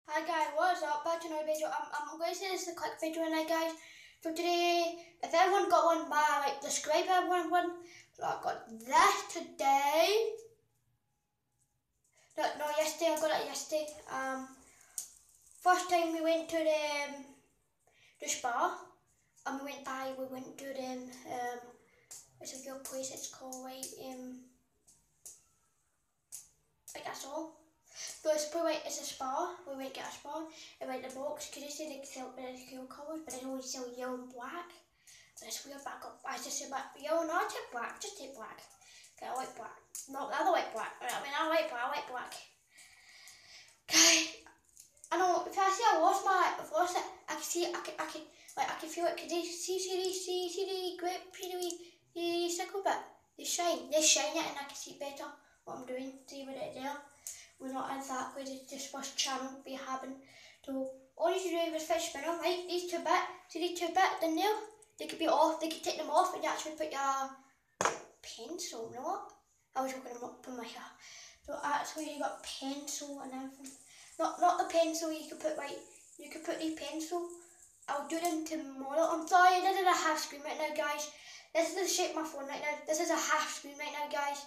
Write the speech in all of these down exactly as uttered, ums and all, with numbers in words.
Hi guys, what's up? Back to another video. I'm, I'm going to say this is a quick video tonight, guys. So today, if everyone got one by, like, describe everyone one. So I got this today. No, no, yesterday, I got it yesterday. Um, first time we went to the, um, the spa. And we went by, we went to the, um, it's a good place, it's called, like, um, like that's all. So it's probably like, it's a spa, we went to get a spa, and went to the box, because they say they sell the cool colours, but they only sell yellow and black. But it's weird back up, I just said like, yellow, no, I take black, just take black. Okay, I like black. No, the other like black, I mean I like black, I like black. Okay, I know, if I see I lost my, I've lost it, I can see it, I can, I can, like, I can feel it, because they see, see, see, see the grape, see the, the sickle bit, they shine, they shine it and I can see better what I'm doing, see what it is there. We're not exactly the, the first channel we having. So all you do is fish spinner, right? These two bits, see these two bits in there? They could be off, they could take them off and you actually put your pencil, you know what? I was looking them up in my hair. So actually you got pencil and everything. Not not the pencil you could put right, you could put the pencil. I'll do them tomorrow. I'm sorry, this is a half screen right now, guys. This is the shape of my phone right now. This is a half screen right now, guys.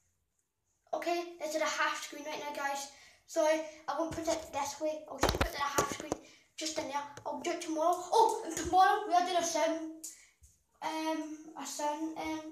Okay, this is a half screen right now, guys. So I won't put it this way. I'll just put it in a half screen just in there. I'll do it tomorrow. Oh, and tomorrow we are doing a sound, um, a sound, um,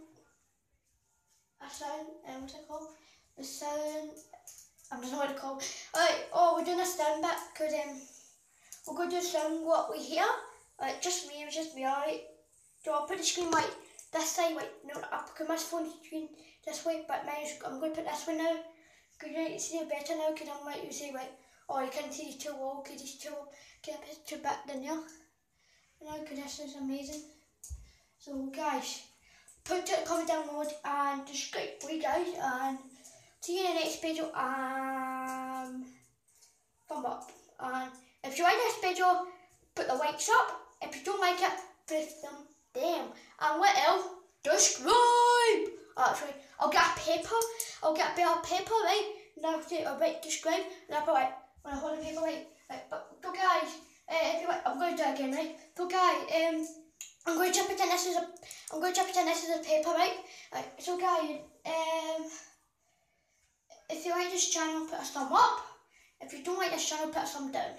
a sound, um, what's it called? The sound. I don't know what it's called. Alright. Oh, we're doing a sound bit because um, we're going to do sound what we hear. Like just me, it was just me. Alright. So I'll put the screen like this side, like no, I put my phone screen this way, but mine's, I'm going to put this one now. Because you can see it better now, because I'm like, you say, like, oh, you can't see these two walls, because these two walls get a bit too back than there. You know, because this is amazing. So, guys, put the comment down below and subscribe for you guys, and see you in the next video, um, thumb up. And if you like this video, put the likes up. If you don't like it, press them down. And what else? Subscribe! Actually, I'll get a paper, I'll get a bit of paper, right? And I'll say, I'll write subscribe, and I'll put like, when I hold the paper, right? Right, but, so guys, uh, if you like, I'm going to do it again, right? So guys, um, I'm going to pretend this is a, I'm going to pretend this is a paper, right? Right, so guys, um, if you like this channel, put a thumb up. If you don't like this channel, put a thumb down.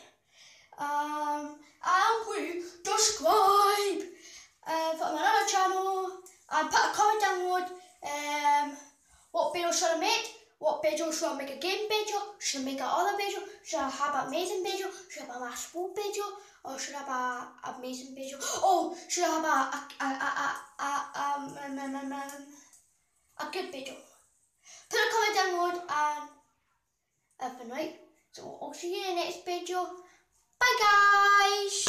Um, and please subscribe uh, for my other channel, and put a comment down below. Um, what video should I make? What video should I make a game video? Should I make another video? Should I have an amazing video? Should I have a small video? Or should I have an amazing video? Oh, should I have a a a a, a, um, um, um, um, um, a good video? Put a comment down below and everything, right? So I'll see you in the next video. Bye guys!